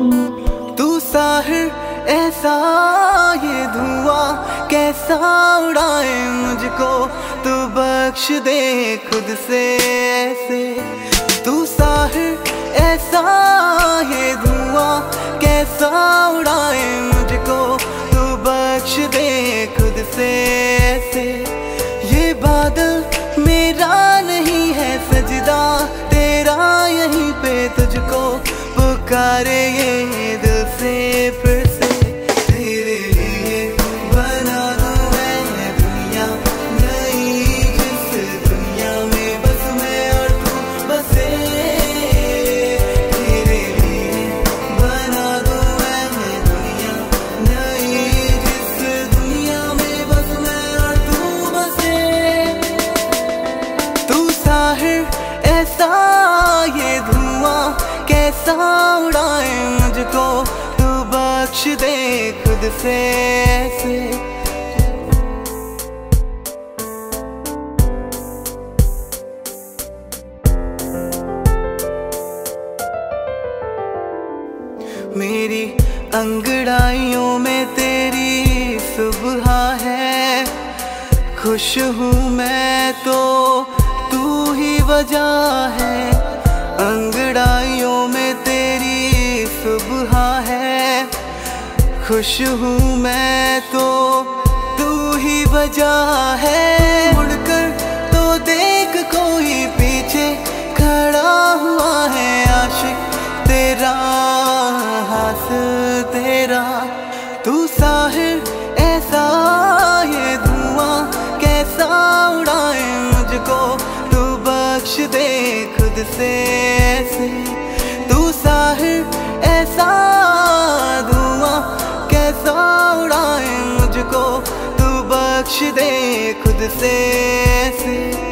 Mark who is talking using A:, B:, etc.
A: तू साहिर ऐसा ये धुआं कैसा उड़ाए मुझको, तू बख्श दे खुद से ऐसे। तू साहिर ऐसा ये धुआं कैसा उड़ाए मुझको, तू बख्श दे खुद से ऐसे। ये बादल मेरा नहीं है सजदा तेरा, यहीं पे तुझको पुकारे ये दिल से फिर से। तेरे लिए बना दूं मैं दुनिया नई, जिस दुनिया में बस मैं और तू बसे। तेरे लिए बना दूं मैं दुनिया नई, जिस दुनिया में बस मैं और तू बसे। तू साहिर ऐसा ये धुआं कैसा उड़ाए मुझको, तू बख्श दे खुद से ऐसे। मेरी अंगड़ाइयों में तेरी सुबह है, खुश हूँ मैं तो तू ही वजह है। अंगड़ाइयों में तेरी सुबह है, खुश हूँ मैं तो तू ही वजह है। मुड़कर तो देख कोई पीछे खड़ा हुआ है आशिक तेरा, हासिल तेरा। तू साहिर ऐसा ये धुआं कैसा उड़ाए मुझको, तू बख्श दे खुद से ऐसे। तू साहिर ऐसा धुआं कैसा उड़ाए मुझको, तू बख्श दे खुद से ऐसे।